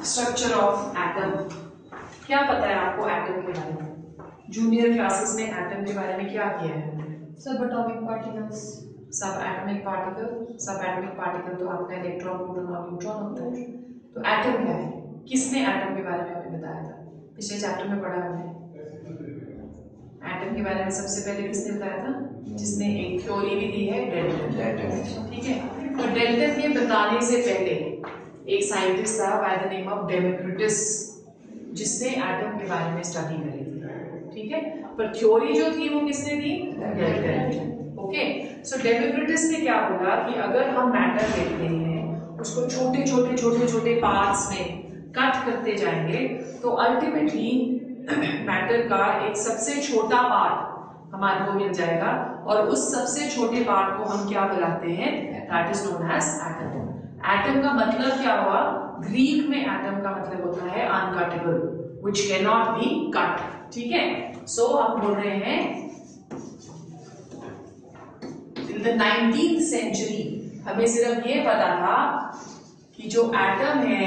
Structure of atom. क्या पता है आपको एटम के बारे में? जूनियर क्लासेस में एटम के बारे में क्या किया है? Subatomic particles. Subatomic particle तो आपका इलेक्ट्रॉन, प्रोटॉन और न्यूट्रॉन होता है। तो एटम क्या है? किसने एटम के बारे में हमें बताया था? पिछले चैप्टर में पढ़ा हमने। एटम के बारे में सबसे पहले किसने बताया था? जिसने एक थ्योरी भी दी है, डेल्टन। ठीक है, तो डेल्टन के बताने से पहले एक साइंटिस्ट था by the name of Democritus, जिसने एटम के बारे में स्टडी करी थी। ठीक है, पर थ्योरी जो थी वो किसने दी? डेल्टन। ओके, सो डेमोक्रिटस ने क्या बोला कि अगर हम मैटर लेते हैं, उसको छोटे छोटे पार्ट्स में कट करते जाएंगे, तो अल्टीमेटली मैटर का एक सबसे छोटा पार्ट हमारे को मिल जाएगा, और उस सबसे छोटे पार्ट को हम क्या बुलाते हैं? That is known as atom. Atom का मतलब क्या हुआ? ग्रीक में एटम का मतलब होता है uncuttable, which can not be cut. ठीक है, सो हम बोल रहे हैं इन द 19th सेंचुरी हमें सिर्फ ये पता था कि जो एटम है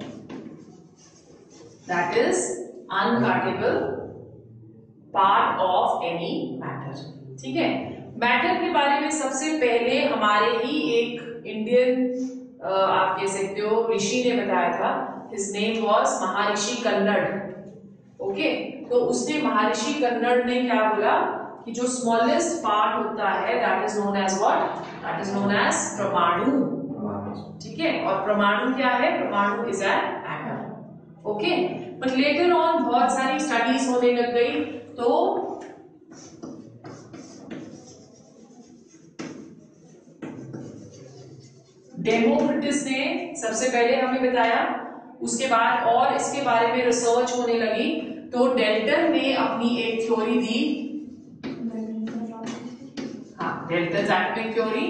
that is uncuttable part of any matter. ठीक है, मैटर के बारे में सबसे पहले हमारे ही एक इंडियन आप कह सकते हो ऋषि ने बताया था। His name was Maharshi Kannada. Okay, तो उसने महर्षि कन्नड़ ने क्या बोला कि जो स्मॉलेस्ट पार्ट होता है that is known as what? That is known as परमाणु। ठीक है, और परमाणु क्या है? परमाणु is an atom. Okay, but later on बहुत सारी स्टडीज होने लग गई, तो डेमोक्रिटस ने सबसे पहले हमें बताया, उसके बाद और इसके बारे में रिसर्च होने लगी, तो डेल्टन ने अपनी एक थ्योरी दी। हाँ, डेल्टन एटॉमिक थ्योरी,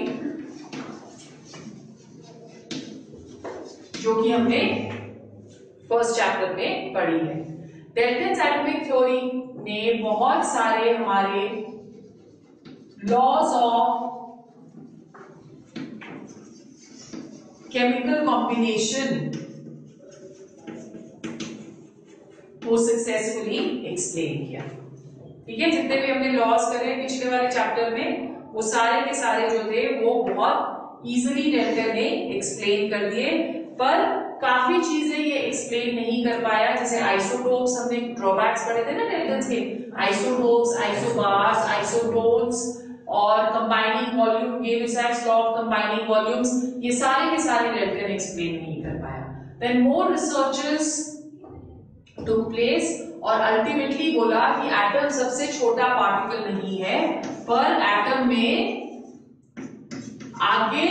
जो कि हमने फर्स्ट चैप्टर में पढ़ी है। डेल्टन एटॉमिक थ्योरी ने बहुत सारे हमारे लॉज ऑफ केमिकल कॉम्बिनेशन को सक्सेसफुली एक्सप्लेन किया। ठीक है, जितने भी हमने लॉज करे पिछले वाले चैप्टर में, वो सारे के सारे जो थे वो बहुत इजीली डेल्टन ने एक्सप्लेन कर दिए, पर काफी चीजें ये एक्सप्लेन नहीं कर पाया। जैसे आइसोटोप्स, हमने ड्रॉबैक्स पढ़े थे ना डेल्टन के, आइसोटोप्स, आइसोबार्स, आइसोटोन्स और combining volume, Gay Lussac's law of combining volumes, ये सारे के सारे डेल्टन एक्सप्लेन नहीं कर पाया। Then more researches took place, और अल्टीमेटली बोला कि एटम सबसे छोटा पार्टिकल नहीं है, पर एटम में आगे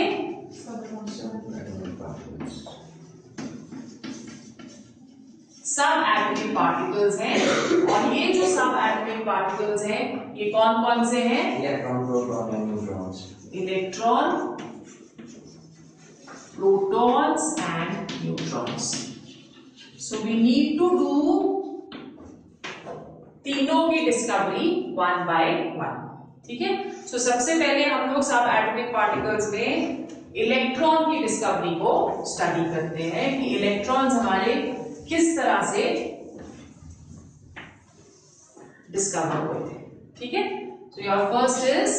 सब एटॉमिक पार्टिकल्स हैं, और ये जो सब एटॉमिक पार्टिकल्स हैं ये कौन कौन से हैं? Electron, proton and neutrons. Electron, protons and neutrons. So we need to do तीनों की डिस्कवरी वन बाय वन। ठीक है, सो सबसे पहले हम लोग सब एटॉमिक पार्टिकल्स में इलेक्ट्रॉन की डिस्कवरी को स्टडी करते हैं कि इलेक्ट्रॉन्स हमारे किस तरह से डिस्कवर हुए थे। ठीक है, so your first is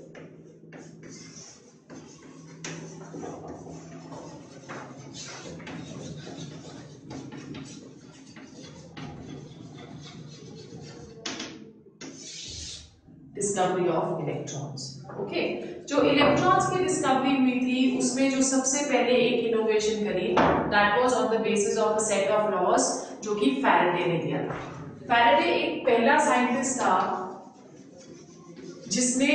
discovery of electrons. Okay, जो इलेक्ट्रॉन्स की डिस्कवरी हुई थी उसमें जो सबसे पहले एक इनोवेशन करी that was on the basis of a set of laws, जो कि फैराडे ने दिया था। फैराडे एक पहला साइंटिस्ट था जिसने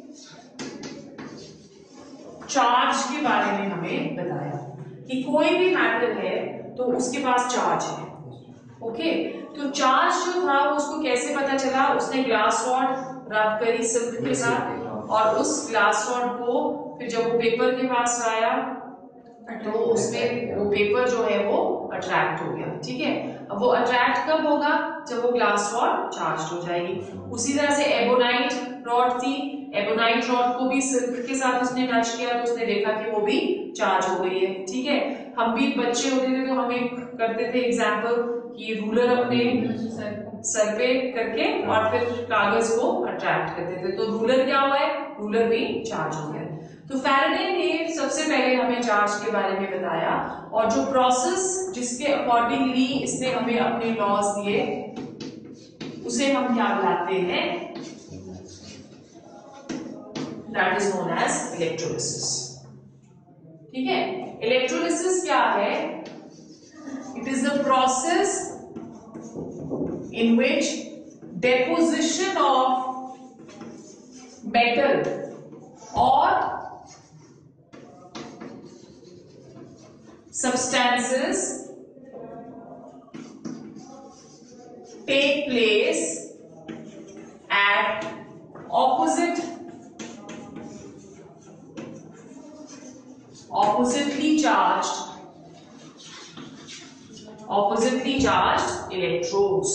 चार्ज के बारे में हमें बताया कि कोई भी मैटर है तो उसके पास चार्ज है। ओके, तो चार्ज जो था उसको कैसे पता चला? उसने ग्लास रॉड रब करी सिल्क के साथ, और उस ग्लास रॉड को फिर जब वो पेपर के पास आया तो उसमें वो पेपर जो है वो अट्रैक्ट हो गया, ठीक है। अब वो अट्रैक्ट कब होगा, जब वो ग्लास रॉड चार्ज हो जाएगी। उसी तरह से एबोनाइट रॉड थी, एबोनाइट रॉड को भी सिल्क के साथ उसने टच किया तो उसने देखा कि वो भी चार्ज हो गई है, ठीक है। हम भी बच्चे होते थे तो हम एक करते थे एग्जाम्पल कि रूलर अपने सर पे करके और फिर कागज को अट्रैक्ट करते थे, तो रूलर क्या हुआ है, रूलर भी चार्ज हो गया। तो फैराडे ने सबसे पहले हमें चार्ज के बारे में बताया और जो प्रोसेस जिसके अकॉर्डिंगली इसने हमें अपने लॉज दिए उसे हम क्या बुलाते हैं, that is known as electrolysis, ठीक है। इलेक्ट्रोलिसिस क्या है, it is the process in which deposition of metal or substances take place at oppositely charged electrodes.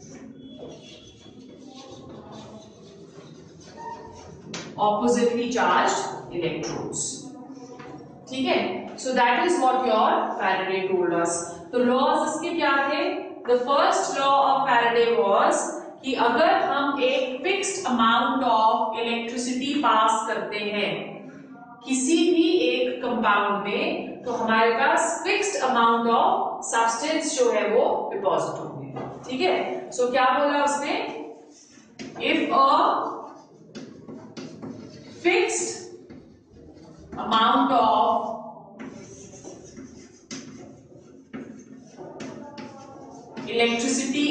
Oppositely charged electrodes, ठीक है। So that is what your Faraday told us. तो laws इसके क्या थे? The first law of Faraday was कि अगर हम एक fixed amount of electricity पास करते हैं किसी भी एक कंपाउंड में, तो हमारे पास fixed amount of substance जो है वो डिपॉजिट होंगे, ठीक है। So क्या बोला उसने? If a fixed amount of electricity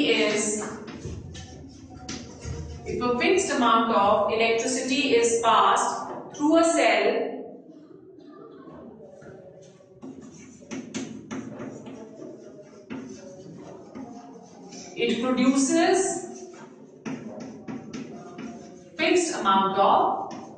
is passed through a cell, it produces fixed amount of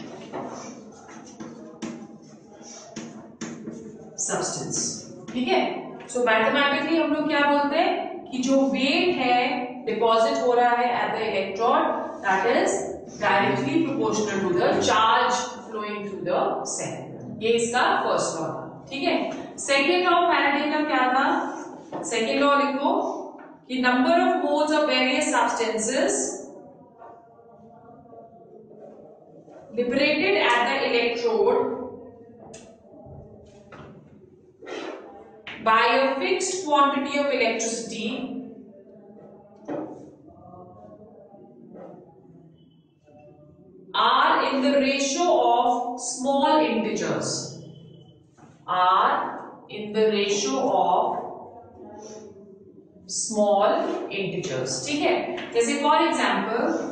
substance, ठीक है। सो मैथमेटिकली हम लोग क्या बोलते हैं कि जो वेट है डिपॉजिट हो रहा है at the electrode that is directly proportional to the charge flowing through the cell, ये इसका फर्स्ट लॉ था, ठीक है। सेकेंड लॉ फैराडे का क्या था? सेकेंड लॉ लिखो कि number of moles of various substances liberated at the electrode by a fixed quantity of electricity are in the ratio of small integers, ठीक है। जैसे फॉर एग्जाम्पल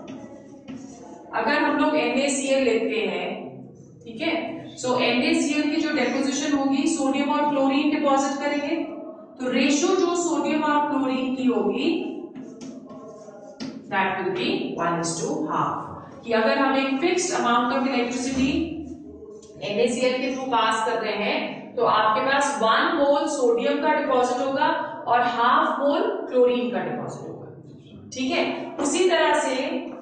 अगर हम लोग NaCl लेते हैं, ठीक है, सो NaCl की जो डेपोजिशन होगी सोडियम और क्लोरीन डिपॉजिट करेंगे, तो रेशियो जो सोडियम और क्लोरीन की होगी दैट विल बी 1:half, कि अगर हम एक fixed amount of electricity NaCl के थ्रू पास कर रहे हैं तो आपके पास 1 मोल सोडियम का डिपॉजिट होगा और 1/2 मोल क्लोरीन का डिपॉजिट होगा, ठीक है। उसी तरह से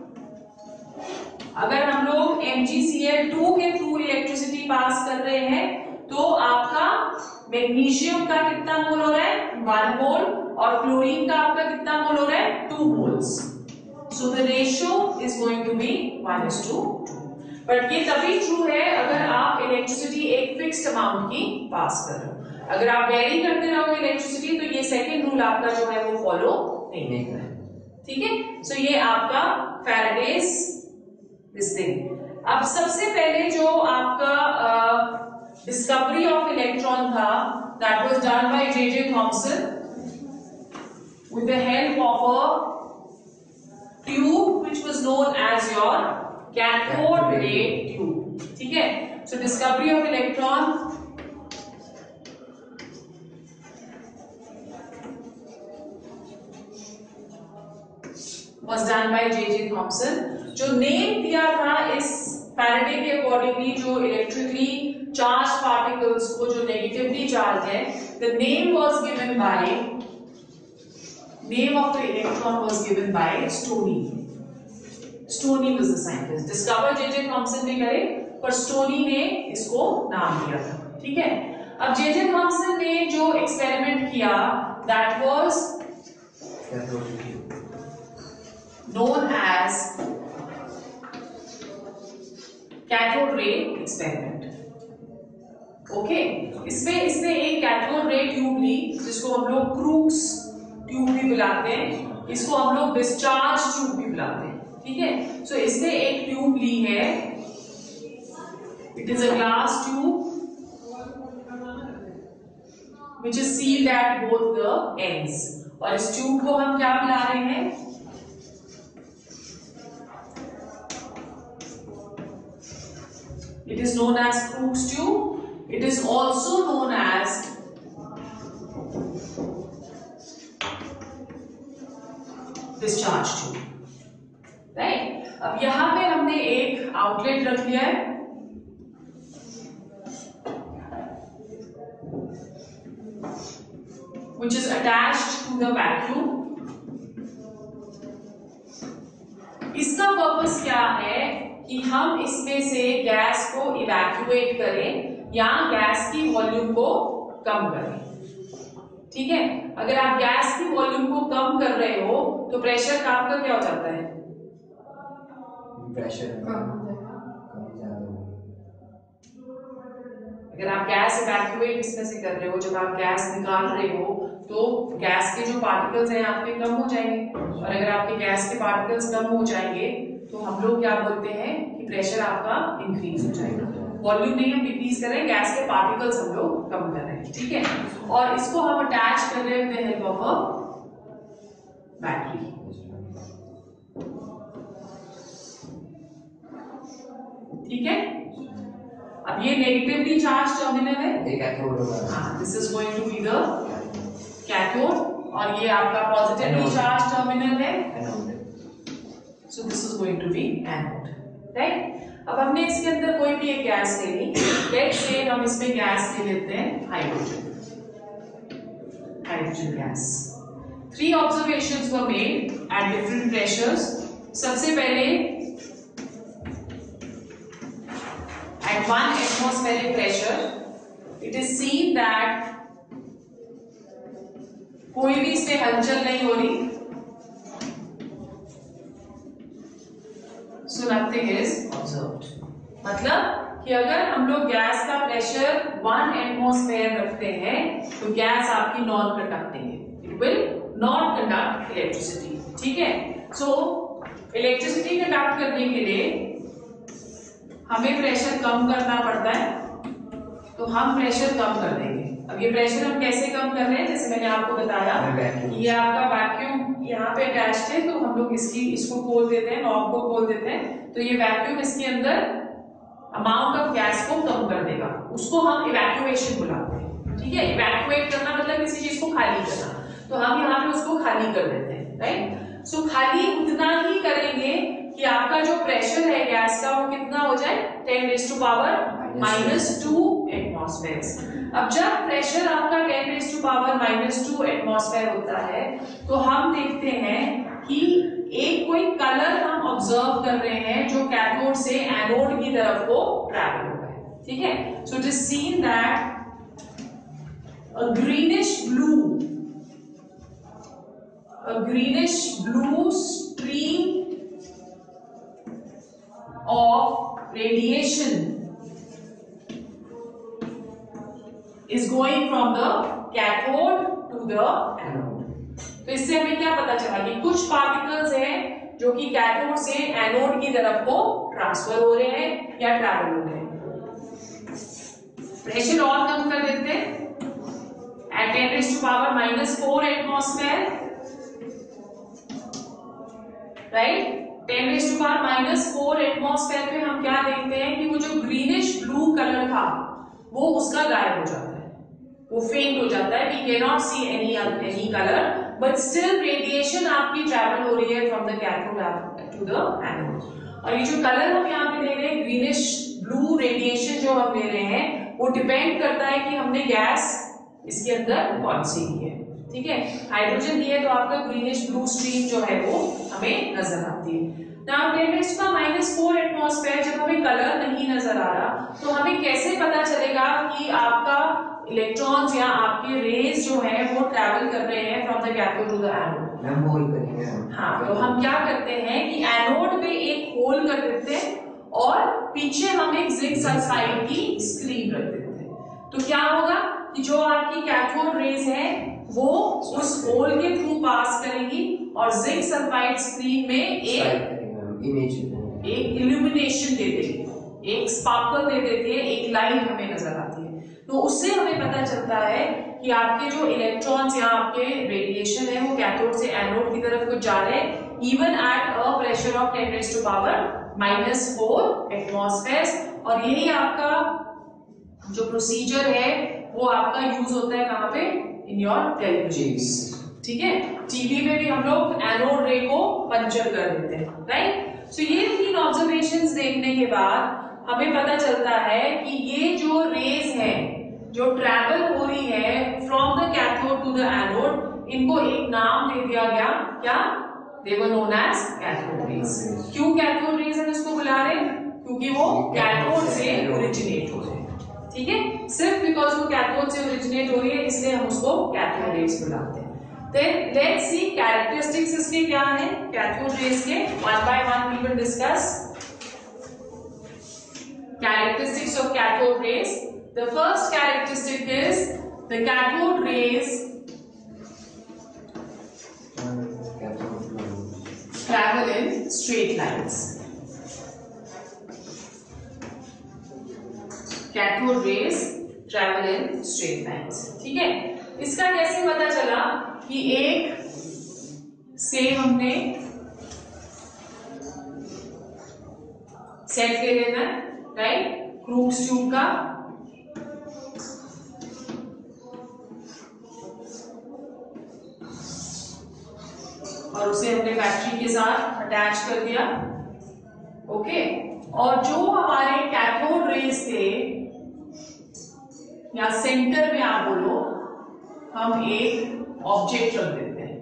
अगर हम लोग MgCl2 के थ्रू इलेक्ट्रिसिटी पास कर रहे हैं तो आपका मैग्नीशियम का कितना मोल हो रहा है? 1 मोल, और क्लोरीन का आपका कितना मोल हो रहा है? 2 moles. So the ratio is going to be 1:2। But ये तभी ट्रू है अगर आप इलेक्ट्रिसिटी एक फिक्स्ड अमाउंट की पास कर रहे हो। अगर आप वेरी करते रहोगे इलेक्ट्रिसिटी तो ये सेकेंड रूल आपका जो है वो फॉलो नहीं होगा, ठीक है। सो ये आपका फैराडेज दिस थिंग। अब सबसे पहले जो आपका डिस्कवरी ऑफ इलेक्ट्रॉन था that was done by J.J. Thomson with the help of a tube which was known as your cathode ray tube, ठीक है। So discovery of electron was done by J.J. Thomson. जो name दिया था इस Faraday के accordingly जो electrically charge particles को जो नेगेटिवली चार्ज है, the name was given by, name of the electron was given by Stoney. Stoney was the scientist. Discover J Thomson ने करे, पर स्टोनी ने इसको नाम दिया था। ठीक है, अब जे थॉमसन ने जो एक्सपेरिमेंट किया, that was known as cathode ray experiment. Okay, इसमें इसने एक कैथोड रे ट्यूब ली, जिसको हम लोग क्रूक्स ट्यूब भी बुलाते हैं, इसको हम लोग डिस्चार्ज ट्यूब भी बुलाते हैं। ठीक है, सो इसने एक ट्यूब ली है, it is a glass tube which is sealed at both the ends, और इस ट्यूब को हम क्या बुला रहे हैं? It is known as Crookes tube. It is also known as discharge tube. Right? अब यहां पे हमने एक आउटलेट रख लिया है, which is attached to the vacuum. इसका पर्पस क्या है कि हम इसमें से गैस को इवैक्यूएट करें या गैस की वॉल्यूम को कम करें। ठीक है, अगर आप गैस की वॉल्यूम को कम कर रहे हो तो प्रेशर का आपका क्या हो जाता है? प्रेशर अगर आप गैस इवैक्यूएट इसमें से कर रहे हो, जब आप गैस निकाल रहे हो तो गैस के जो पार्टिकल्स हैं आपके कम हो जाएंगे, और अगर आपके गैस के पार्टिकल्स कम हो जाएंगे तो हम लोग क्या बोलते हैं कि प्रेशर आपका इंक्रीज हो जाएगा। वॉल्यूम नहीं हम डिक्रीज कर रहे हैं, गैस के पार्टिकल्स हम लोग कम कर रहे हैं। ठीक है, और इसको हम अटैच कर रहे हैं with the help of a battery. ठीक है, अब ये नेगेटिवली चार्ज टर्मिनल है, this is going to be the cathode, और ये आपका पॉजिटिवली चार्ज टर्मिनल है, so this is going to be anode. Right, अब हमने इसके अंदर कोई भी एक गैस ले ली, लेट्स से हम इसमें गैस ले लेते हैं hydrogen, hydrogen gas. 3 observations were made at different pressures. सबसे पहले at 1 atmospheric pressure, it is seen that कोई भी इसमें हलचल नहीं हो रही, so nothing is observed। मतलब कि अगर हम लोग गैस का प्रेशर 1 एटमॉस्फेयर रखते हैं तो गैस आपकी नॉन कंडक्टिंग है, it will not conduct electricity. ठीक है, सो इलेक्ट्रिसिटी कंडक्ट करने के लिए हमें प्रेशर कम करना पड़ता है, तो हम प्रेशर कम कर देंगे। अब ये प्रेशर हम कैसे कम कर रहे हैं, जैसे मैंने आपको बताया कि ये आपका वैक्यूम यहाँ पे अटैच्ड है, तो हम लोग इसको खोल देते हैं, नॉब को खोल देते हैं, तो ये वैक्यूम इसके अंदर अमाउंट ऑफ गैस को कम कर देगा, उसको हम इवैक्यूएशन बुलाते हैं। ठीक है, इवैक्यूएट करना मतलब किसी चीज को खाली करना, तो हम यहाँ पे उसको खाली कर देते हैं। राइट, सो खाली उतना ही करेंगे कि आपका जो प्रेशर है गैस का वो कितना हो जाए, 10⁻⁻² एटमॉस्फेयर। अब जब प्रेशर आपका 10⁻⁻² एटमॉस्फेयर होता है तो हम देखते हैं कि एक कोई कलर हम ऑब्जर्व कर रहे हैं जो कैथोड से एनोड की तरफ को ट्रैवल हो रहा है। ठीक है, so it is seen that a greenish blue stream of radiation is going from the cathode to the anode। तो इससे हमें क्या पता चला कि कुछ पार्टिकल्स हैं जो कि कैथोड से एनोड की तरफ को ट्रांसफर हो रहे हैं या ट्रैवल हो रहे हैं। प्रेशर और कम कर देते हैं at 10⁻⁻4 एटमॉस्फेयर, राइट। 10⁻⁻4 एटमॉस्फेयर पे हम क्या देखते हैं कि वो जो ग्रीनिश ब्लू कलर था वो उसका गायब हो जाता है, वो फेंट हो जाता है। We can not see any colour, but still radiation आपकी ट्रैवल हो रही है from the cathode to the anode. और ये जो कलर हम यहाँ पे ले रहे हैं ग्रीनिश ब्लू रेडिएशन जो हम ले रहे हैं वो डिपेंड करता है कि हमने गैस इसके अंदर कौन सी दी है। ठीक है, हाइड्रोजन दी है तो आपका ग्रीनिश ब्लू स्ट्रीम जो है वो हमें नजर आती है। नाउ 10⁻⁴ एटमॉस्फेयर, जब हमें कलर नहीं नजर आ रहा तो हमें कैसे पता चलेगा कि आपका इलेक्ट्रॉन्स या आपके रेज जो है वो ट्रैवल कर रहे हैं from the cathode to the anode? हम होल करेंगे। हाँ, तो हम क्या करते हैं कि एनोड पे एक होल कर देते हैं और पीछे हम एक जिंक सल्फाइड की स्क्रीन रख देते हैं। तो क्या होगा कि जो आपकी कैथोड रेज है वो उस होल के थ्रू पास करेंगी और जिंक सल्फाइड स्क्रीन में एक इल्यूमिनेशन दे देगी, एक स्पार्कल दे देती है, एक लाइट हमें नजर आती है। तो उससे हमें पता चलता है कि आपके जो इलेक्ट्रॉन्स या आपके रेडिएशन है वो कैथोड से एनोड की तरफ कुछ जा रहे हैं, even at a pressure of 10⁻⁴ atmosphere. और यही आपका जो प्रोसीजर है वो आपका यूज होता है कहाँ पे? In your television. ठीक है, टीवी में भी हम लोग एनोड रे को पंचर कर देते हैं, राइट। सो ये 3 ऑब्जर्वेशंस देखने के बाद हमें पता चलता है कि ये जो रेज है जो ट्रैवल हो रही है from the cathode to the anode, इनको एक नाम दे दिया गया, क्या? They were known as cathode rays. क्यों कैथोड रेज हम इसको बुला रहे हैं? क्योंकि वो कैथोड से ओरिजिनेट हो रहे हैं। ठीक है, सिर्फ बिकॉज वो कैथोड से ओरिजिनेट हो रही है इसलिए हम उसको कैथोड रेज बुलाते हैं। Then let's see characteristics इसके क्या है कैथोड रेज के। one by one we will discuss characteristics of cathode rays. The first characteristic is the cathode rays travel in straight lines. Cathode rays travel in straight lines. ठीक है, इसका कैसे पता चला कि एक से हमने सेट ले लेना है, राइट, क्रूक्स ट्यूब का, और उसे हमने बैटरी के साथ अटैच कर दिया। ओके, और जो हमारे कैथोड रेज थे या सेंटर में आप बोलो, हम एक ऑब्जेक्ट रख देते हैं,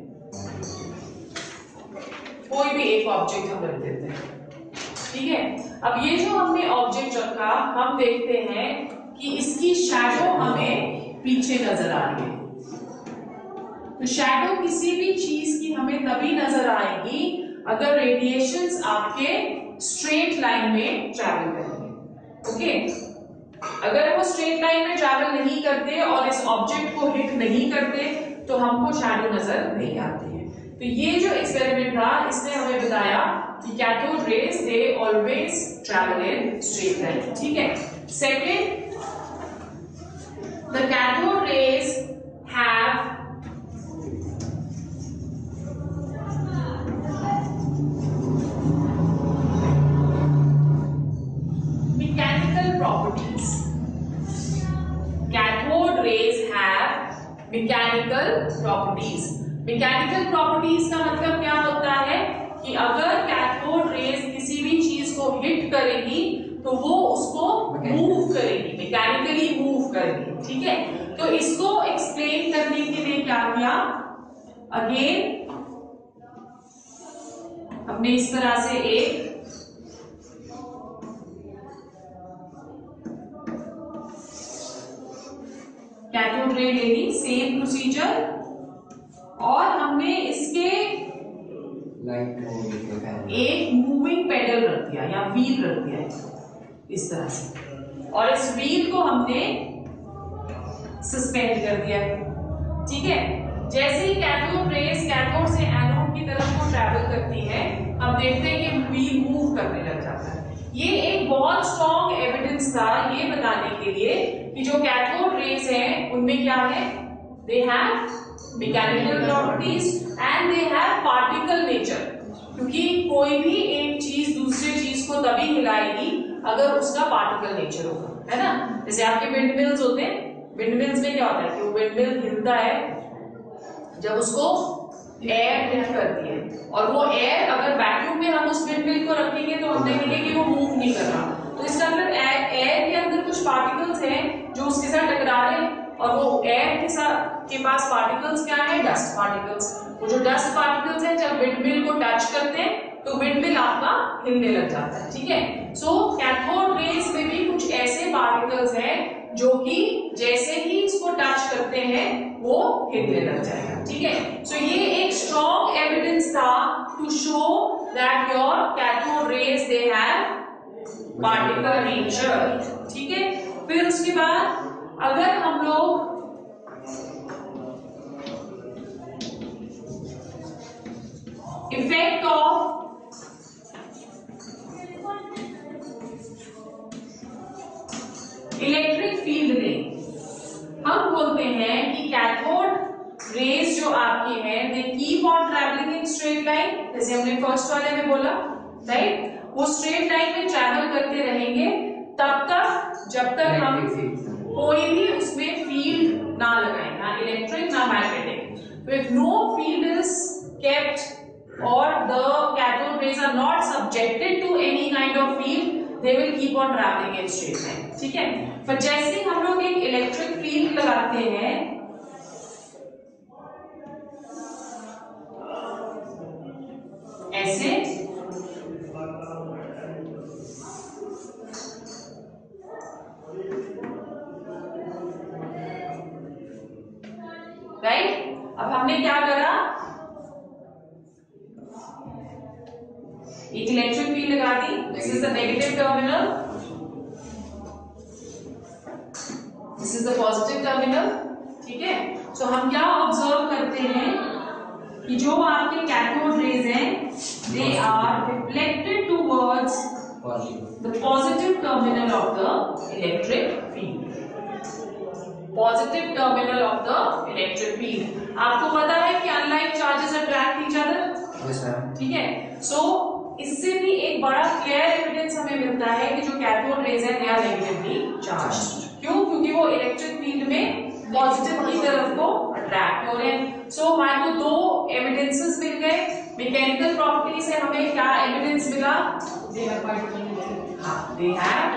कोई भी एक ऑब्जेक्ट हम रख देते हैं। ठीक है, अब ये जो हमने ऑब्जेक्ट रखा, हम देखते हैं कि इसकी शैडो हमें पीछे नजर आ रही है। तो शैडो किसी भी चीज की हमें तभी नजर आएगी अगर रेडिएशंस आपके स्ट्रेट लाइन में ट्रैवल करेंगे। ओके, अगर वो स्ट्रेट लाइन में ट्रैवल नहीं करते और इस ऑब्जेक्ट को हिट नहीं करते तो हमको शैडो नजर नहीं आती है। तो ये जो एक्सपेरिमेंट था इसने हमें बताया कि cathode rays they always travel in straight line. ठीक है, second, the cathode rays have properties. Cathode rays have mechanical properties. Mechanical properties का मतलब क्या होता है कि अगर कैथोड रेज किसी भी चीज को हिट करेगी तो वो उसको मूव करेगी, मैकेनिकली मूव करेगी। ठीक है, तो इसको एक्सप्लेन करने के लिए क्या किया, अगेन हमने इस तरह से एक कैथोड रे ले ली, सेम प्रोसीजर, और हमने इसके एक मूविंग पेडल रख दिया या व्हील रख दिया इस तरह से, और इस व्हील को हमने सस्पेंड कर दिया। ठीक है, जैसे ही कैथोड रेज कैथोड से एनोड की तरफ को ट्रैवल करती है, हम देखते हैं कि व्हील मूव करने लग जाता है। ये एक बहुत स्ट्रॉन्ग एविडेंस था ये बताने के लिए कि जो कैथोड रेज हैं उनमें क्या है, they have mechanical properties and they have particle nature, क्योंकि कोई भी एक चीज दूसरी चीज को तभी हिलाएगी अगर उसका पार्टिकल नेचर होगा, है ना। जैसे आपके विंड मिल्स होते हैं, विंड मिल्स में क्या होता है कि विंड मिल हिलता है जब उसको एयर हिट करती है, और वो एयर अगर वैक्यूम में हम उस विंड मिल को रखेंगे तो हम देखेंगे कि वो मूव नहीं कर रहा। तो इसका मतलब एयर के अंदर कुछ पार्टिकल्स हैं जो उसके साथ टकरा रहे हैं, और वो एयर के साथ के पास पार्टिकल्स क्या है, डस्ट पार्टिकल्स। वो जो डस्ट पार्टिकल्स हैं जब विंडमिल को टच करते हैं तो विंडमिल आपका हिलने लग जाता है, ठीक है। सो कैथोड रेज में भी कुछ ऐसे पार्टिकल्स हैं जो कि जैसे ही इसको टच करते हैं वो हिलने लग जाएगा, ठीक है। सो ये एक स्ट्रॉन्ग एविडेंस था to show that your cathode rays they have particle nature, ठीक है। फिर उसके बाद अगर हम लोग इफेक्ट ऑफ इलेक्ट्रिक फील्ड में, हम बोलते हैं कि कैथोड रेज जो आपकी है they keep on travelling in straight line, जैसे हमने फर्स्ट वाले में बोला, राइट। वो स्ट्रेट लाइन में ट्रैवल करते रहेंगे तब तक जब तक हम कोई भी उसमें फील्ड ना लगाएं, ना इलेक्ट्रिक ना magnetic. If no field is kept और the cathode rays are not subjected to any kind of field, they will keep on traveling in straight line, ठीक है। पर जैसे हम लोग एक इलेक्ट्रिक फील्ड लगाते हैं, ऐसे राइट। अब हमने क्या करा, एक इलेक्ट्रिक फील्ड लगा दी, this is the negative terminal, this is the positive terminal, ठीक है। सो हम क्या ऑब्जर्व करते हैं कि जो आपके कैथोड रेज हैं they are reflected towards the positive terminal of the electric field, positive terminal of the electric field. आपको पता है कि unlike charges attract each other, ठीक है। सो इससे भी एक बड़ा क्लियर एविडेंस हमें मिलता है कि जो कैथोड रेज है दे आर नेगेटिवली चार्ज्ड। क्यों? क्योंकि वो इलेक्ट्रिक फील्ड में पॉजिटिव की तरफ को अट्रैक्ट हो रहे हैं। सो हमारे को दो एविडेंसेस मिल गए। मैकेनिकल प्रॉपर्टी से हमें क्या एविडेंस मिला, They have particle nature. हाँ, दे हैव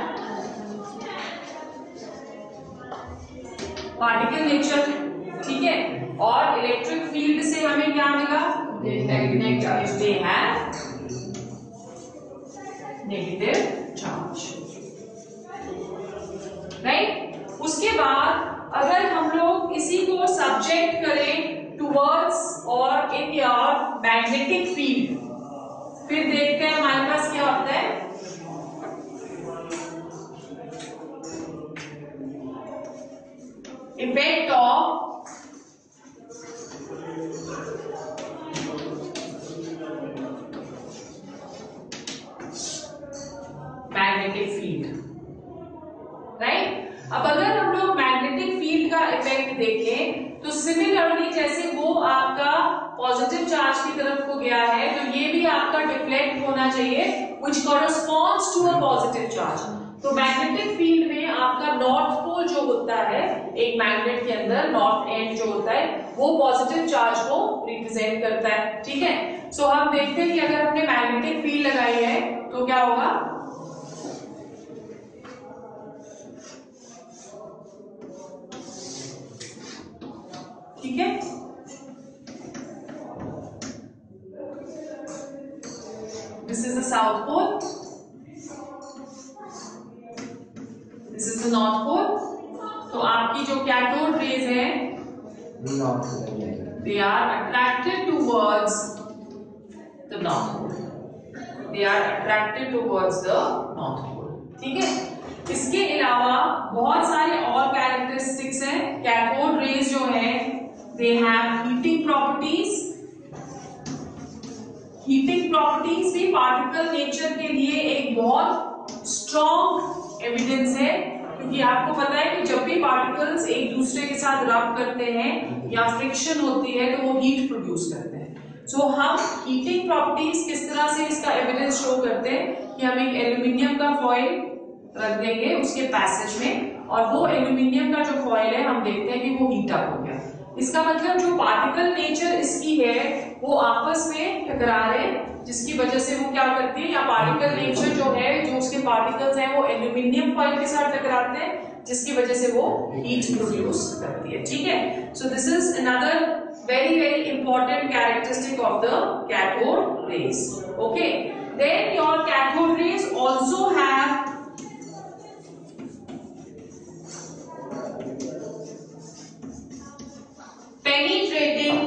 पार्टिकल नेचर, ठीक है। और इलेक्ट्रिक फील्ड से हमें क्या मिला, Negative charge. They have negative charge, right. उसके बाद अगर हम लोग इसी को सब्जेक्ट करें टुवर्ड्स और इन योर मैग्नेटिक फील्ड, फिर देखते हैं हमारे पास क्या होता है। Effect of magnetic field, right. अब अगर हम लोग मैग्नेटिक फील्ड का इफेक्ट देखें तो सिमिलरली जैसे वो आपका पॉजिटिव चार्ज की तरफ को गया है तो ये भी आपका डिफ्लेक्ट होना चाहिए which corresponds to a positive charge. तो मैग्नेटिक फील्ड में आपका नॉर्थ पोल जो होता है, एक मैग्नेट के अंदर नॉर्थ एंड जो होता है वो पॉजिटिव चार्ज को रिप्रेजेंट करता है, ठीक है। सो हम देखते हैं कि अगर हमने मैग्नेटिक फील्ड लगाई है तो क्या होगा, ठीक है। This is the south pole, this is the north pole. तो आपकी जो कैथोड रेज है they are attracted towards the north pole, they are attracted towards the north pole, ठीक है। इसके अलावा बहुत सारे और कैरेक्टरिस्टिक्स हैं। कैथोड रेज जो है they have heating properties, heating properties भी पार्टिकल नेचर के लिए एक बहुत स्ट्रॉन्ग एविडेंस है, क्योंकि आपको पता है कि जब भी पार्टिकल्स एक दूसरे के साथ रब करते हैं या फ्रिक्शन होती है तो वो हीट प्रोड्यूस करते हैं। सो हम हीटिंग प्रॉपर्टीज किस तरह से इसका एविडेंस शो करते हैं कि हम एक एल्यूमिनियम का फॉइल रख देंगे उसके पैसेज में और वो एल्यूमिनियम का जो फॉइल है हम देखते हैं कि वो हीट अप हो गया। इसका मतलब जो पार्टिकल नेचर इसकी है वो आपस में टकरा रहे जिसकी वजह से वो क्या करती है, या पार्टिकल नेचर जो है, जो उसके पार्टिकल्स हैं वो एल्यूमिनियम फॉइल के साथ टकराते हैं, जिसकी वजह से वो हीट प्रोड्यूस करती है। ठीक है, so this is another very very important characteristic of the cathode rays. Okay, then your cathode rays also have penetrating,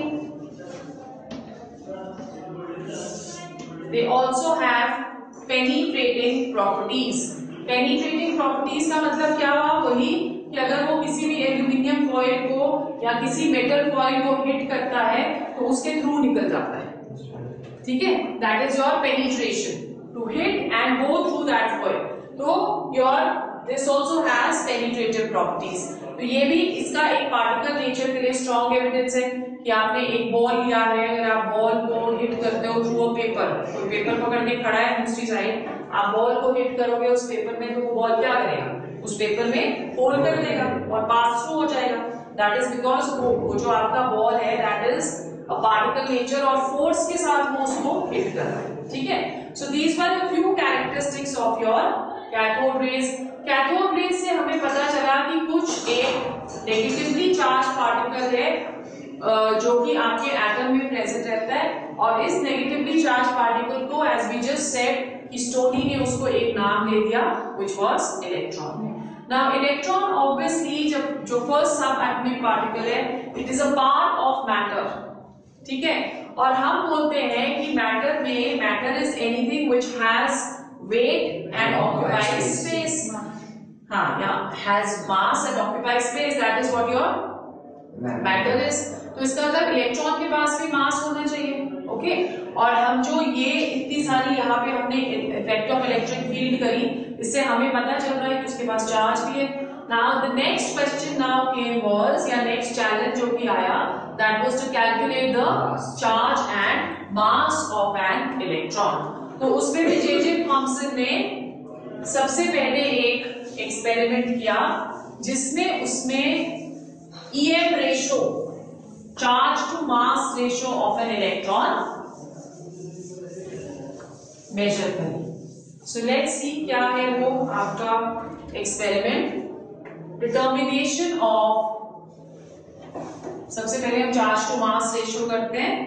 they also have penetrating properties। penetrating properties का मतलब क्या हुआ, वही कि अगर वो किसी भी एल्यूमिनियम फॉइल को या किसी मेटल फॉइल को हिट करता है तो उसके थ्रू निकल जाता है। ठीक है, that is your penetration, to hit and go through that foil. तो your this also has penetrative properties. तो ये भी इसका एक पार्टिकल नेचर के लिए स्ट्रॉन्ग एविडेंस है कि आपने एक बॉल लिया है, अगर आप बॉल को हिट करते हो थ्रू अ पेपर, कोई पेपर पकड़ के खड़ा है दूसरी साइड, आप बॉल को हिट करोगे उस पेपर में, तो वो बॉल क्या करेगा, उस पेपर में होल कर देगा और पास थ्रू हो जाएगा। दैट इज बिकॉज वो जो आपका बॉल है that is a particle nature और फोर्स के साथ वो उसको हिट कर रहा है। ठीक है, so these were a few characteristics of your cathode rays. Cathode rays से हमें पता चला कि कुछ एक नेगेटिवली चार्ज पार्टिकल है जो कि आपके एटम में प्रेजेंट रहता है, और इस नेगेटिवली चार्ज पार्टिकल को एज वी जस्ट सेड कि स्टोनी ने उसको एक नाम दे दिया which was electron. Now electron obviously जब जो फर्स्ट सब एटॉमिक पार्टिकल है, it is a part of matter. ठीक है, और हम बोलते हैं कि मैटर में, matter is anything which has weight and occupies space. हाँ, या has mass and occupies space, that is what your matter is. तो इसका मतलब इलेक्ट्रॉन के पास भी मास होना चाहिए। ओके, और हम जो ये इतनी सारी यहाँ पे हमने इफेक्ट ऑफ इलेक्ट्रिक फील्ड करी, इससे हमें पता चल रहा है कि उसके पास चार्ज भी है। Now the next question now came was, या नेक्स्ट चैलेंज जो कि आया, that was to calculate the charge and mass of an electron. तो उसमें भी जे थॉमसन ने सबसे पहले एक एक्सपेरिमेंट किया जिसमें उसमें e m ratio, charge to mass ratio of an electron measure करी। सो लेट्स सी क्या है वो आपका एक्सपेरिमेंट। डिटर्मिनेशन ऑफ, सबसे पहले हम चार्ज टू मास रेशो करते हैं।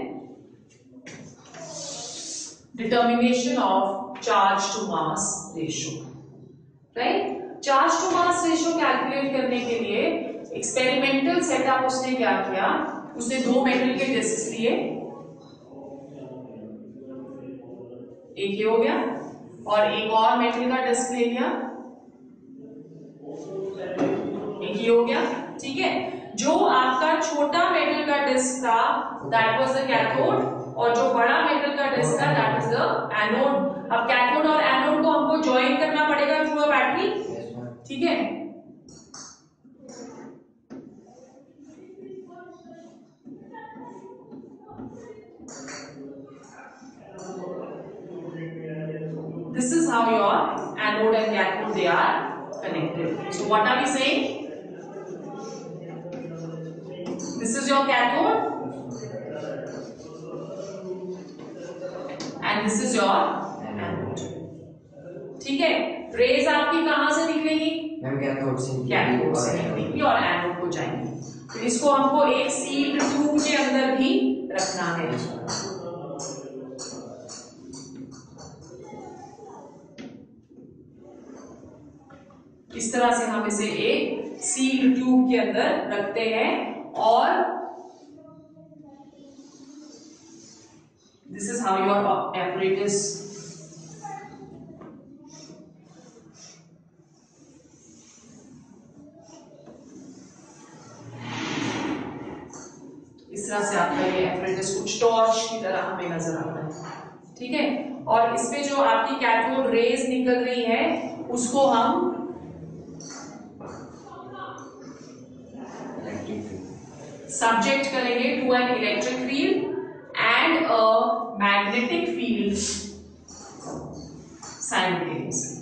Determination of charge to mass ratio, right? Charge to mass ratio calculate करने के लिए एक्सपेरिमेंटल सेटअप उसने क्या किया, उसने दो मेटल के डिस्क लिए, एक ये हो गया और एक और मेटल का डिस्क ले लिया, एक ये हो गया। ठीक है, जो आपका छोटा मेटल का डिस्क था दैट वाज द कैथोड, और जो बड़ा मेटल का डिस्क था दैट इज द एनोड। अब कैथोड और एनोड को हमको ज्वाइन करना पड़ेगा थ्रू अ बैटरी। ठीक है, this is how your anode and cathode they are connected. So what are we saying? This is your cathode and this is your anode. ठीक है, रेज आपकी कहां से निकलेगी, कैथोड से निकलेगी और एनोड को जाएंगी। तो इसको हमको एक सील्ड ट्यूब के अंदर भी रखना है। इस तरह से हम इसे एक सील्ड ट्यूब के अंदर रखते हैं, और this is how your apparatus इस तरह से आपका ये apparatus कुछ टॉर्च की तरह हमें नजर आता है। ठीक है, और इसमें जो आपकी कैथोड रेज निकल रही है उसको हम subject करेंगे to an electric field and a magnetic field simultaneously.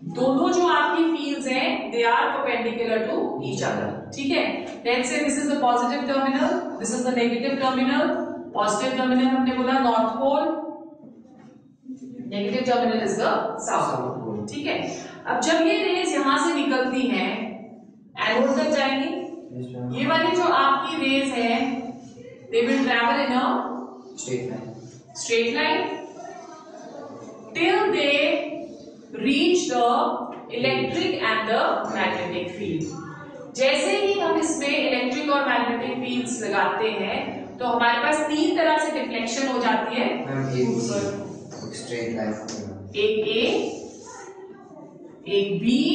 दोनों जो आपकी फील्ड्स हैं they are perpendicular to each other, ठीक है। Let's say this is the positive terminal, this is the negative terminal. Positive terminal हमने बोला north pole, negative terminal is the south pole, ठीक है। अब जब ये रेज यहां से निकलती हैं एनोड तक जाएंगी, ये वाली जो आपकी रेज है they will travel in a straight line till they reach the electric and the magnetic field. जैसे ही हम इसमें इलेक्ट्रिक और मैग्नेटिक फील्ड्स लगाते हैं तो हमारे पास तीन तरह से डिफ्लेक्शन हो जाती है। स्ट्रेट लाइन, एक ए, एक बी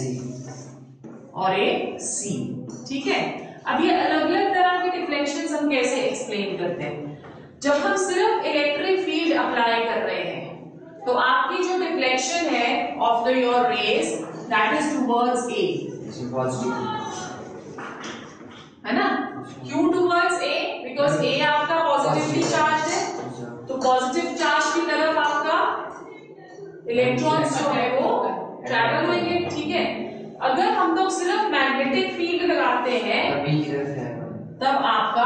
और एक सी, ठीक है। अब ये अलग अलग तरह के डिफ्लेक्शंस हम कैसे एक्सप्लेन करते हैं? जब हम सिर्फ इलेक्ट्रिक फील्ड अप्लाई कर रहे हैं तो आपकी जो डिफ्लेक्शन है of the your rays that is towards A, है ना। क्यों टुवर्ड्स ए? बिकॉज ए आपका पॉजिटिवली चार्ज है, तो पॉजिटिव चार्ज की तरफ आपका इलेक्ट्रॉन्स जो है वो ट्रैवल होंगे, ठीक है। अगर हम लोग सिर्फ मैग्नेटिक फील्ड लगाते हैं तब आपका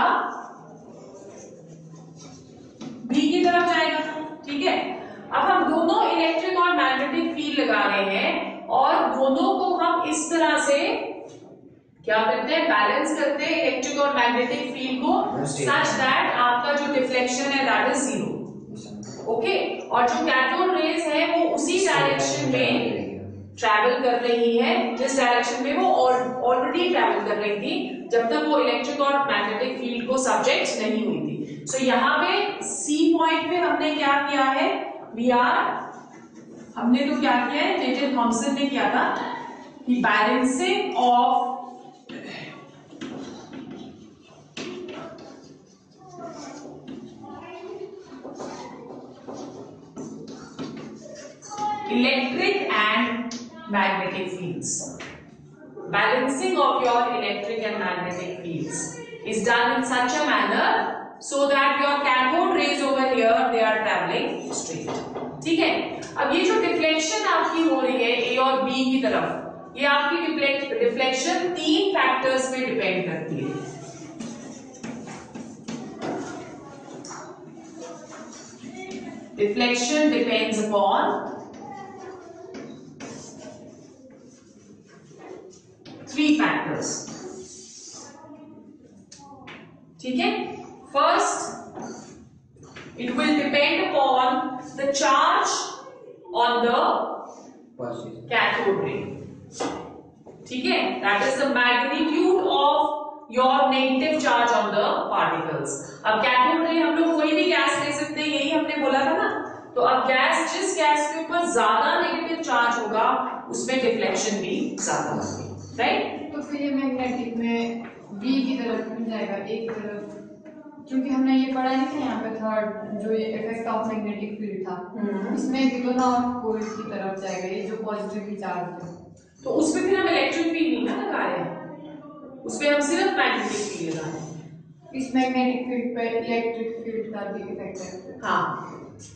बी की तरफ जाएगा, ठीक है। अब हम दोनों इलेक्ट्रिक और मैग्नेटिक फील्ड लगा रहे हैं और दोनों को हम इस तरह से क्या करते हैं, बैलेंस करते हैं इलेक्ट्रिक और मैग्नेटिक फील्ड को सच दैट आपका जो डिफ्लेक्शन है दैट इज 0, ओके। और जो कैथोड रेज है वो उसी डायरेक्शन में ट्रैवल कर रही है जिस डायरेक्शन में वो ऑलरेडी ट्रैवल कर रही थी जब तक वो इलेक्ट्रिक और मैग्नेटिक फील्ड को सब्जेक्ट नहीं हुई थी। सो यहाँ पे सी पॉइंट पे हमने क्या किया है, हमने तो क्या किया है, जे थॉमसन ने किया था कि balancing of electric and magnetic fields. Balancing of your electric and magnetic fields is done in such a manner so that your cathode rays over here they are traveling straight. ठीक है। अब ये जो deflection आपकी हो रही है ए और बी की तरफ, ये आपकी डिफ्लेक्शन तीन फैक्टर्स पे डिपेंड करती है। Deflection depends upon three factors, ठीक है। First, it will depend upon the charge on the cathode ray, ठीक है। That is the magnitude of your negative charge on the particles. अब कैथोड रे हम लोग कोई भी गैस ले सकते हैं, यही हमने बोला था ना। तो अब गैस, जिस गैस के ऊपर ज्यादा नेगेटिव चार्ज होगा उसमें डिफ्लेक्शन भी ज्यादा होगी, राइट। तो फिर ये मैग्नेटिक में बी की तरफ मिल जाएगा, एक तरफ, क्योंकि हमने ये पढ़ा नहीं था यहाँ पे थर्ड जो ये इफेक्ट ऑफ मैग्नेटिक फील्ड था, इसमें भी तो नॉर्थ पोल की तरफ जाएगा ये जो पॉजिटिवली चार्ज है। तो उसमें फिर हम इलेक्ट्रिक फील्ड नहीं ना लगा रहे हैं, उसमें हम सिर्फ मैग्नेटिक फील्ड लगा रहे हैं। इस मैग्नेटिक फील्ड पे इलेक्ट्रिक फील्ड का भी इफेक्ट है। हाँ,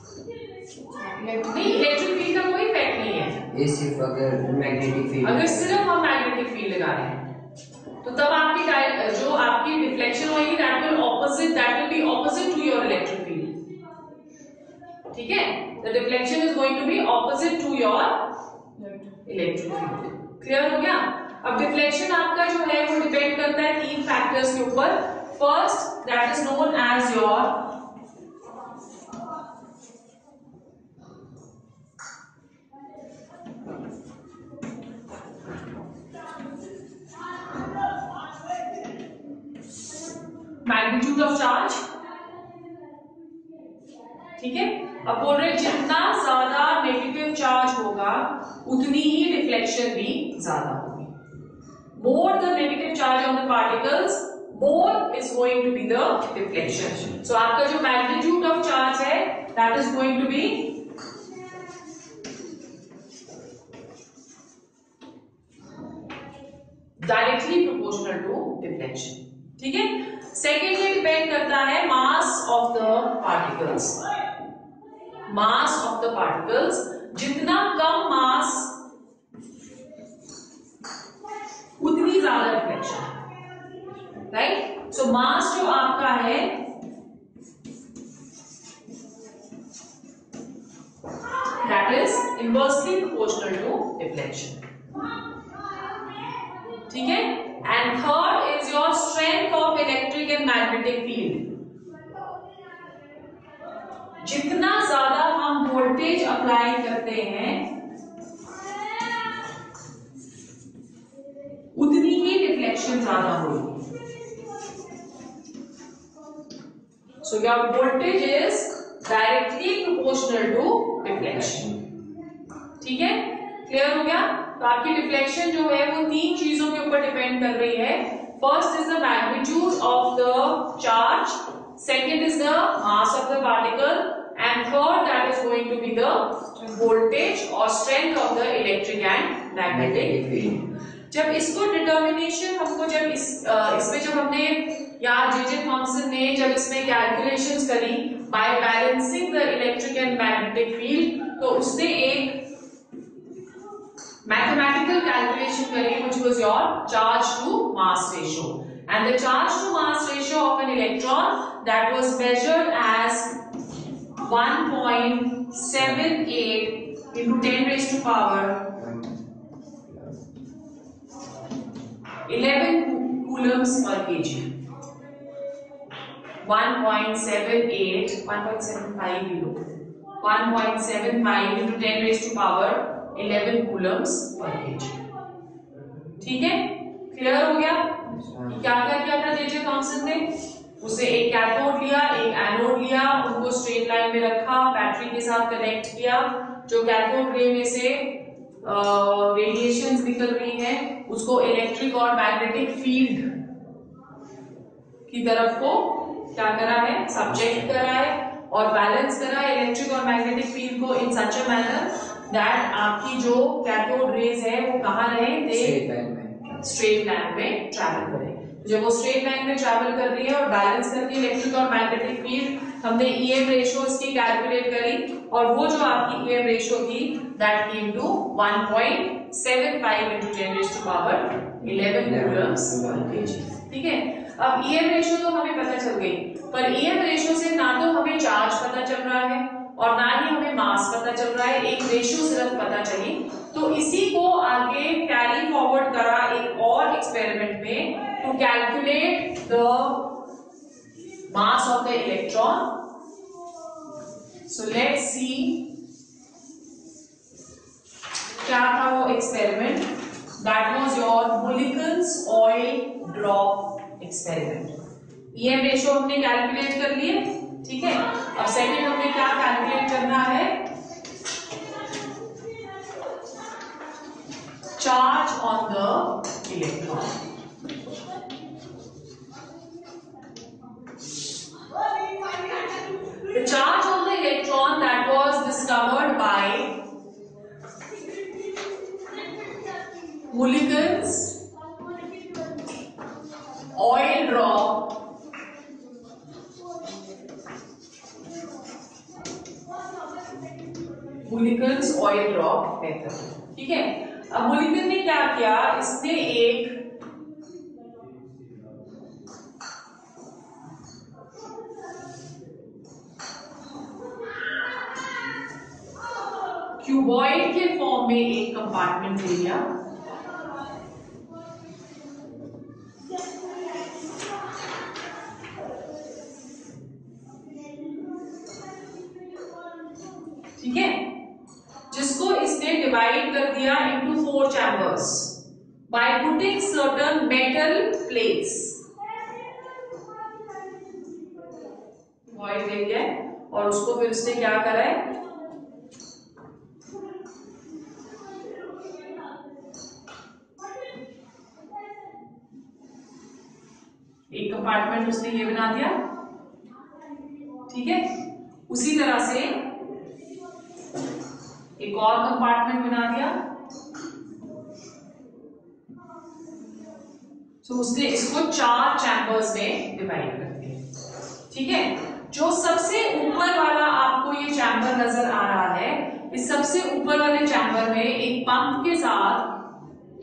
नहीं, इलेक्ट्रिक फील्ड का कोई इफेक्ट नहीं है। ये सिर्फ अगर मैग्नेटिक फील्ड, अगर सिर्फ हम मैग्नेटिक फील्ड लगा रहे हैं तो तब आपकी जो आपकी डिफ्लेक्शन होगी that will be opposite to your electric field, ठीक है। The deflection is going to be opposite to your electric field. Clear हो गया? अब डिफ्लेक्शन आपका जो है वो डिपेंड करता है तीन फैक्टर्स के ऊपर। First, that is known as your magnitude of charge, ठीक है। अब बोल रहे जितना ज्यादा नेगेटिव चार्ज होगा उतनी ही डिफ्लेक्शन भी ज्यादा होगी। More the negative charge on the particles, more is going to be the deflection. So आपका जो मैग्नीट्यूड ऑफ चार्ज है that is going to be directly proportional to deflection, ठीक है। सेकेंड, ये डिपेंड करता है mass of the particles. Mass of the particles, जितना कम मास आपका है that is inversely proportional to deflection. ठीक है, and third is your strength of electric and magnetic field. जितना ज्यादा हम वोल्टेज अप्लाई करते हैं उतनी ही डिफ्लेक्शन ज्यादा होगी. So your voltage is directly proportional to deflection. ठीक है, क्लियर हो गया. तो आपकी डिफ्लेक्शन जो है वो तीन चीजों के ऊपर डिपेंड कर रही है. First is the magnitude of the charge, second is the mass of the particle, and third that is going to be the voltage और strength of the electric and magnetic field. जब इसको determination हमको जब इसमें जब हमने यहाँ जे Thomson ने जब इसमें कैलकुलेशंस करी by balancing the electric and magnetic field, तो उसने एक मैथमेटिकल कैलकुलेशन करी which was your charge to mass ratio, and the charge to mass ratio of an electron that was measured as 1.78 into 10 raised to power 11 coulombs per kg. 1.78, 1.75 kilo, 1.75 into 10 raised to power 11 coulombs per kg. ठीक है, clear हो गया. क्या क्या किया था जे Thomson ने? उसे एक कैथोड लिया, एक एनोड लिया, उनको स्ट्रेट लाइन में रखा, बैटरी के साथ कनेक्ट किया. जो कैथोड रे में से रेडिएशंस निकल रही हैं उसको इलेक्ट्रिक और मैग्नेटिक फील्ड की तरफ को क्या करा है, सब्जेक्ट करा है और बैलेंस करा है इलेक्ट्रिक और मैग्नेटिक फील्ड को इन सच अ मैनर दैट आपकी जो कैथोड रेज है वो कहाँ रहे, स्ट्रेट लाइन में ट्रैवल करें. जब वो स्ट्रेट लाइन में ट्रैवल कर रही है और बैलेंस करके इलेक्ट्रिक और मैग्नेटिक फील्ड, हमने ईएम रेशियो इसकी कैलकुलेट करी और वो जो आपकी ईएम रेशियो थी that came to 1.75 into 10 raised to power 11 coulombs per kg. ठीक है, अब ईएम रेशियो तो हमें पता चल गई, पर ईएम रेशियो से ना तो हमें चार्ज पता चल रहा है और ना ही हमें मास पता चल रहा है, एक रेशियो सिर्फ पता चली. तो इसी को आगे कैरी फॉरवर्ड करा एक और एक्सपेरिमेंट में to calculate the mass of the electron. So let's see क्या था वो experiment. That was your Millikan's oil drop experiment. E m ratio हमने कैलकुलेट कर लिए. ठीक है, अब सेकंड हमें क्या कैलकुलेट करना है, charge on the electron. The charge on the electron that was discovered by molecules oil drop molecules oil drop method. ठीक है, अब मोलिक्यूल ने क्या किया, इसने एक क्यूबॉइड के फॉर्म में एक कंपार्टमेंट ले लिया. ठीक है, जिसको इसने डिवाइड कर दिया into 4 chambers by putting certain metal plates. Cuboid ले लिया और उसको फिर इसने क्या करा है, एक कंपार्टमेंट उसने ये बना दिया. ठीक है, उसी तरह से एक और कंपार्टमेंट बना दिया. तो उसने इसको 4 चैम्बर्स में डिवाइड कर दिया. ठीक है, जो सबसे ऊपर वाला आपको ये चैम्बर नजर आ रहा है, इस सबसे ऊपर वाले चैम्बर में एक पंप के साथ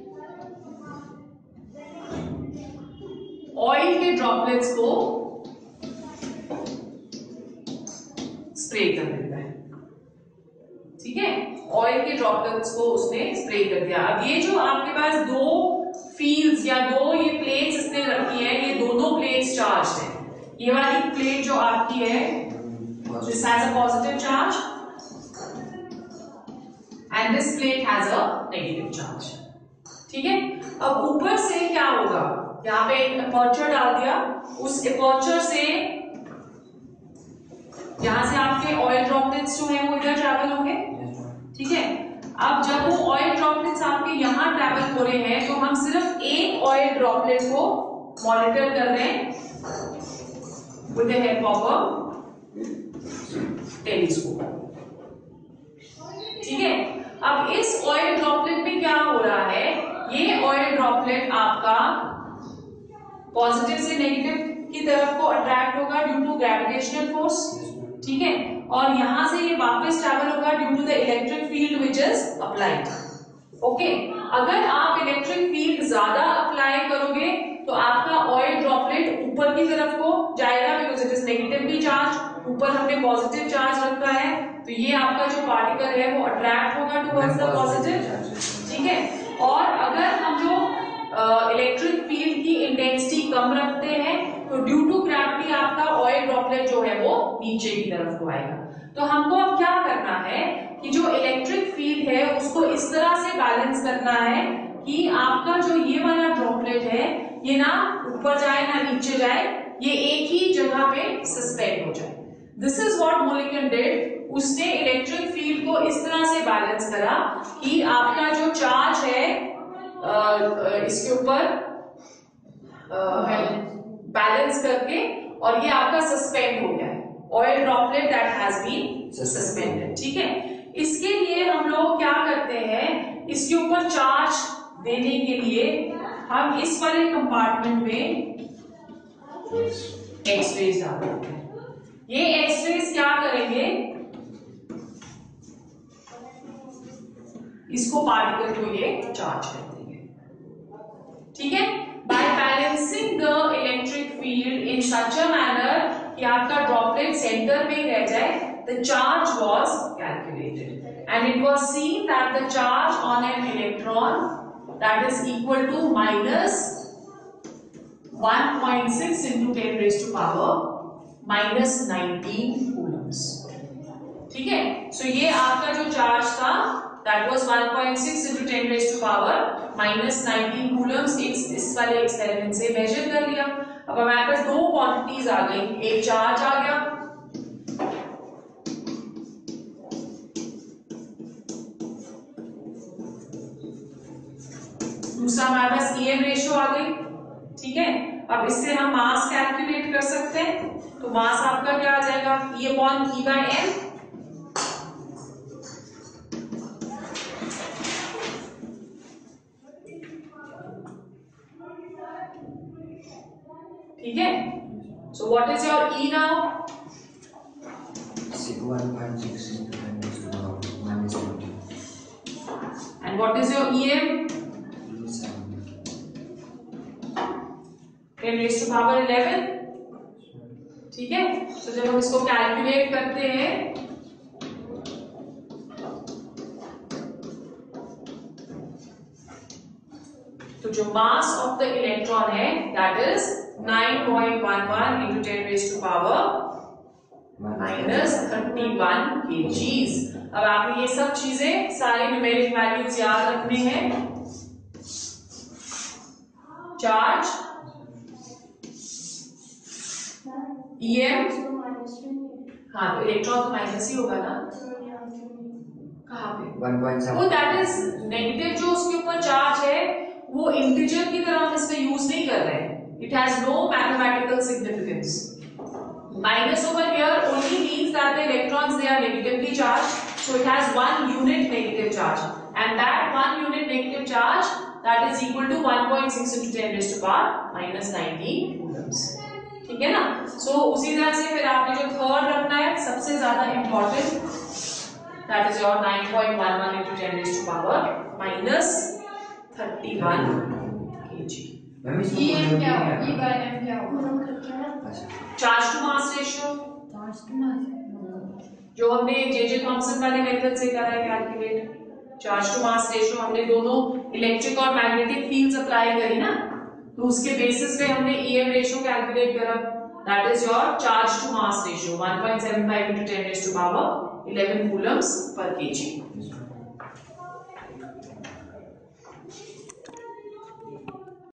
ऑयल के ड्रॉपलेट्स को स्प्रे कर देता है, ठीक है। ऑयल के ड्रॉपलेट्स को उसने स्प्रे कर दिया। अब ये जो आपके पास दो फील्ड्स या दो ये प्लेट्स इसने रखी है, ये दोनों प्लेट्स चार्ज है। ये वाली प्लेट जो आपकी है this has a positive charge and this plate has a negative charge, ठीक है। अब ऊपर से क्या होगा, यहाँ पे एक अपर्चर डाल दिया, उस अपर्चर से यहां से आपके ऑयल ड्रॉपलेट्स जो है वो इधर ट्रैवल होंगे, ठीक है। अब जब वो ऑयल ड्रॉपलेट्स आपके यहां ट्रैवल हो रहे हैं तो हम सिर्फ एक ऑयल ड्रॉपलेट को मॉनिटर कर रहे हैं with the help of a telescope, ठीक है। अब इस ऑयल ड्रॉपलेट में क्या हो रहा है, ये ऑयल ड्रॉपलेट आपका पॉजिटिव से नेगेटिव की तरफ को अट्रैक्ट होगा ड्यू टू ग्रेविटेशनल फोर्स, ठीक है। और यहां से ये वापस ट्रैवल होगा due to the electric field which is applied, okay. अगर आप इलेक्ट्रिक फील्ड ज्यादा अप्लाई करोगे तो आपका ऑयल ड्रॉपलेट ऊपर की तरफ को जाएगा because it is negatively charge, ऊपर हमने पॉजिटिव चार्ज रखा है, तो ये आपका जो पार्टिकल है वो अट्रैक्ट होगा टुवर्ड्स द पॉजिटिव, ठीक है। और अगर हम जो इलेक्ट्रिक फील्ड की इंटेंसिटी कम रखते हैं तो ड्यू टू ग्रेविटी आपका ऑयल ड्रॉपलेट जो है वो नीचे की तरफ को आएगा। तो हमको अब क्या करना है कि जो इलेक्ट्रिक फील्ड है उसको इस तरह से बैलेंस करना है कि आपका जो ये वाला ड्रॉपलेट है ये ना ऊपर जाए ना नीचे जाए, ये एक ही जगह पे सस्पेंड हो जाए। This is what Millikan did, उसने इलेक्ट्रिक फील्ड को इस तरह से बैलेंस करा कि आपका जो चार्ज है इसके ऊपर बैलेंस करके और ये आपका सस्पेंड हो गया है, oil droplet that has been suspended, ठीक है। इसके लिए हम लोग क्या करते हैं, इसके ऊपर चार्ज देने के लिए हम इस वाले कंपार्टमेंट में एक्सरेज डाल देते हैं। ये एक्सरेज क्या करेंगे, इसको पार्टिकल को ये चार्ज कर देंगे, ठीक है। By balancing the electric field in such a manner कि आपका ड्रॉपलेट सेंटर में रह जाए, the charge was calculated and it was seen that the charge on an electron that is equal to minus 1.6 into 10 raised to power minus 19 coulombs, ठीक है। So ये आपका जो चार्ज था that was 1.6 into 10 raised to power minus 19 coulombs इस वाले experiment से major कर लिया। अब हमारे पास दो क्वांटिटीज आ गई, एक चार्ज आ गया, दूसरा हमारे पास ईएम रेशियो आ गई, ठीक है। अब इससे हम मास कैलकुलेट कर सकते हैं, तो मास आपका क्या आ जाएगा, E upon E by M, ठीक है। So what is your E now, 1.6 into 10 raised to power minus 20, and what is your EM, 10 raised to power 11, ठीक है। तो जब हम इसको कैलकुलेट करते हैं तो जो मास ऑफ द इलेक्ट्रॉन है that is 9.11 into 10 raised to power minus 31 kgs। अब आपने ये सब चीजें सारे न्यूमेरिक वैल्यूज याद रखने हैं, चार्ज, EM, हाँ तो इलेक्ट्रॉन तो माइनस ही होगा ना, कहाँ पे 1.7, वो दैट इज नेगेटिव, जो उसके ऊपर चार्ज है वो इंटीजर की तरह हम इसमें यूज नहीं कर रहे हैं, it has no mathematical significance. Minus over here only means that the electrons they are negatively charged, so it has one unit negative charge, and that one unit negative charge that is equal to 1.6 into 10 raised to power minus 19 coulombs, ठीक है ना। So उसी तरह से फिर आपने जो third रखना है सबसे ज्यादा important, that is your 9.11 into 10 raised to power minus 31 kg। E क्या होगा, E by M क्या होगा, charge to mass ratio, charge to mass, जो हमने जे थॉमसन वाले मेथड से करा है calculate, charge to mass ratio हमने दोनों इलेक्ट्रिक और मैग्नेटिक फील्ड्स अप्लाई करी ना, तो उसके बेसिस पे हमने ईएम रेशियो कैलकुलेट करा, that is your charge to mass ratio 1.75 into 10 raised to power 11 coulombs per kg।